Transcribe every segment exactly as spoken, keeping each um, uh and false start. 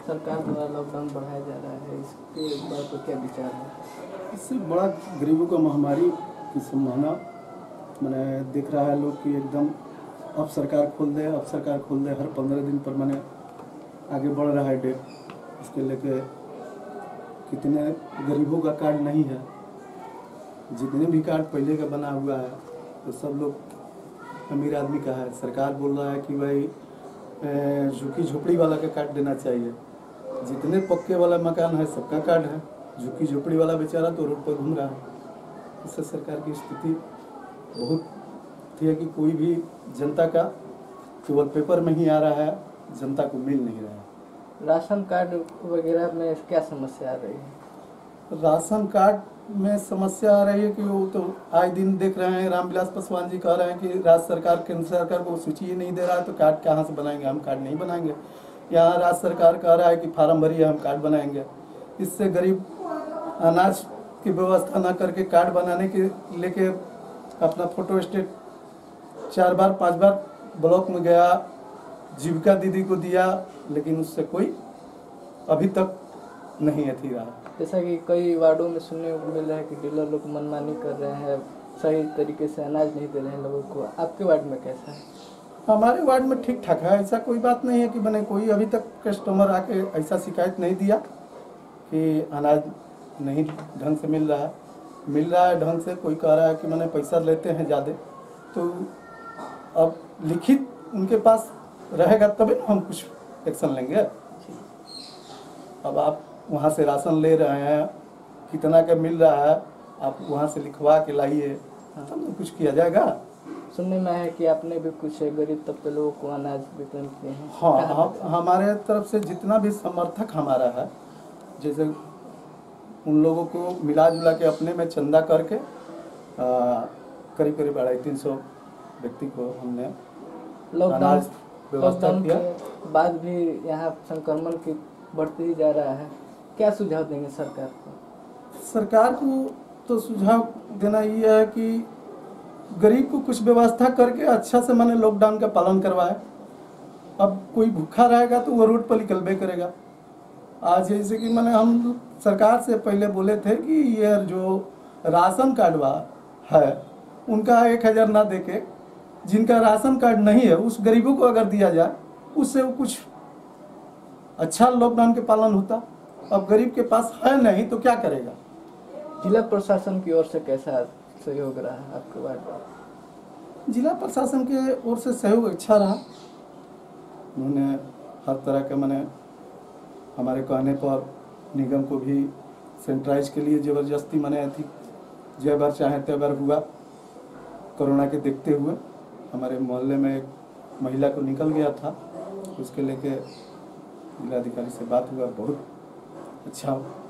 सरकार द्वारा लॉकडाउन बढ़ाया जा रहा है, इसके बारे में क्या विचार है? इससे बड़ा गरीबों का महामारी की संभावना मैंने देख रहा है लोग कि एकदम अब सरकार खोल दे अब सरकार खोल दे हर पंद्रह दिन पर मैंने आगे बढ़ रहा है डेट। इसके लेके कितने गरीबों का कार्ड नहीं है, जितने भी कार्ड पहले का बना हुआ है तो सब लोग अमीर आदमी का है। सरकार बोल रहा है कि भाई झुकी झोपड़ी वाला का कार्ड देना चाहिए, जितने पक्के वाला मकान है सबका कार्ड है, झुकी झोपड़ी वाला बेचारा तो रोड पर घूम रहा है। इससे सरकार की स्थिति बहुत थी है कि कोई भी जनता का केवल पेपर में ही आ रहा है, जनता को मिल नहीं रहा है। राशन कार्ड वगैरह में क्या समस्या आ रही है? राशन कार्ड में समस्या आ रही है कि वो तो आए दिन देख रहे हैं, रामविलास पासवान जी कह रहे हैं कि राज्य सरकार केंद्र सरकार को सूची ही नहीं दे रहा है तो कार्ड कहाँ से बनाएंगे, हम कार्ड नहीं बनाएंगे। यहाँ राज्य सरकार कह रहा है कि फार्म भरिए हम कार्ड बनाएंगे। इससे गरीब अनाज की व्यवस्था ना करके कार्ड बनाने के लेके अपना फोटो स्टेट चार बार पाँच बार ब्लॉक में गया, जीविका दीदी को दिया, लेकिन उससे कोई अभी तक नहीं अथी रहा। जैसा कि कई वार्डों में सुनने को मिल रहा है कि डीलर लोग मनमानी कर रहे हैं, सही तरीके से अनाज नहीं दे रहे हैं लोगों को। आपके वार्ड में कैसा है? हमारे वार्ड में ठीक ठाक है, ऐसा कोई बात नहीं है कि मैंने कोई अभी तक कस्टमर आके ऐसा शिकायत नहीं दिया कि अनाज नहीं ढंग से मिल रहा है। मिल रहा है ढंग से, कोई कह रहा है कि मैंने पैसा लेते हैं ज़्यादा, तो अब लिखित उनके पास रहेगा तभी ना हम कुछ एक्शन लेंगे। अब आप वहाँ से राशन ले रहे हैं, कितना का मिल रहा है, आप वहाँ से लिखवा के लाइए तब तो कुछ किया जाएगा। सुनने में है कि आपने भी कुछ गरीब तबके लोगों को अनाज वितरण किए हैं। हाँ, हम हमारे तरफ से जितना भी समर्थक हमारा है, जैसे उन लोगों को मिला जुला के अपने में चंदा करके करीब करीब अढ़ाई तीन सौ व्यक्ति को हमने लॉकडाउन व्यवस्था किया। बाद भी यहाँ संक्रमण की बढ़ते ही जा रहा है, क्या सुझाव देंगे सरकार को? सरकार को तो सुझाव देना ये है कि गरीब को कुछ व्यवस्था करके अच्छा से मैंने लॉकडाउन का पालन करवाए। अब कोई भूखा रहेगा तो वो रोड पर निकलबे करेगा। आज जैसे कि मैंने हम सरकार से पहले बोले थे कि ये जो राशन कार्ड है उनका एक हज़ार ना देके जिनका राशन कार्ड नहीं है उस गरीबों को अगर दिया जाए, उससे वो कुछ अच्छा लॉकडाउन के पालन होता। अब गरीब के पास है नहीं तो क्या करेगा? जिला प्रशासन की ओर से कैसा सहयोग रहा है आपके वार्ड में? जिला प्रशासन के ओर से सहयोग अच्छा रहा। उन्होंने हर तरह के मैंने हमारे कहने पर निगम को भी सैनिटाइज के लिए ज़बरदस्ती मैंने थी जय बार चाहे तय बार हुआ। कोरोना के देखते हुए हमारे मोहल्ले में एक महिला को निकल गया था, उसके लेके जिलाधिकारी से बात हुआ, बहुत अच्छा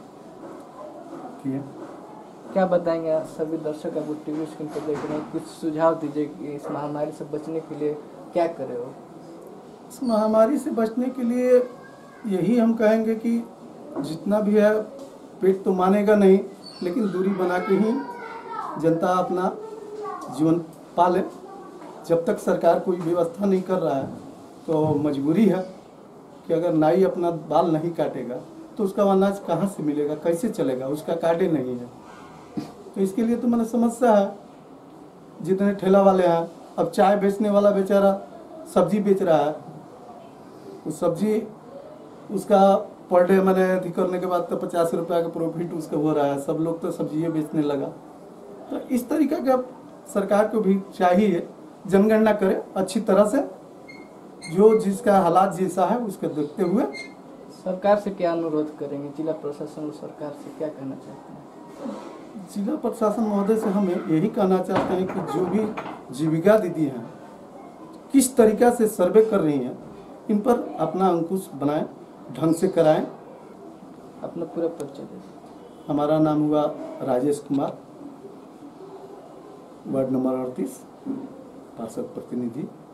किया। क्या बताएंगे सभी दर्शक अब टीवी स्क्रीन पर देख रहे हैं, कुछ सुझाव दीजिए कि इस महामारी से बचने के लिए क्या करें? हो इस महामारी से बचने के लिए यही हम कहेंगे कि जितना भी है पेट तो मानेगा नहीं, लेकिन दूरी बना के ही जनता अपना जीवन पाले। जब तक सरकार कोई व्यवस्था नहीं कर रहा है तो मजबूरी है कि अगर नाई अपना बाल नहीं काटेगा तो उसका अनाज कहाँ से मिलेगा, कैसे चलेगा, उसका कार्डे नहीं है। तो इसके लिए तो मैंने समस्या है। जितने ठेला वाले हैं, अब चाय बेचने वाला बेचारा सब्जी बेच रहा है, उस सब्जी उसका पर डे मैंने अथी करने के बाद तो पचास रुपया का प्रॉफिट उसका हो रहा है। सब लोग तो सब्जी बेचने लगा। तो इस तरीके का सरकार को भी चाहिए जनगणना करे अच्छी तरह से, जो जिसका हालात जैसा है उसके देखते हुए। सरकार से क्या अनुरोध करेंगे? जिला प्रशासन और सरकार से क्या कहना चाहते हैं? जिला प्रशासन महोदय से हम यही कहना चाहते हैं कि जो भी जीविका दीदी हैं किस तरीक़ा से सर्वे कर रही हैं, इन पर अपना अंकुश बनाएं, ढंग से कराएं। अपना पूरा परिचय दें। हमारा नाम हुआ राजेश कुमार, वार्ड नंबर अड़तीस, पार्षद प्रतिनिधि।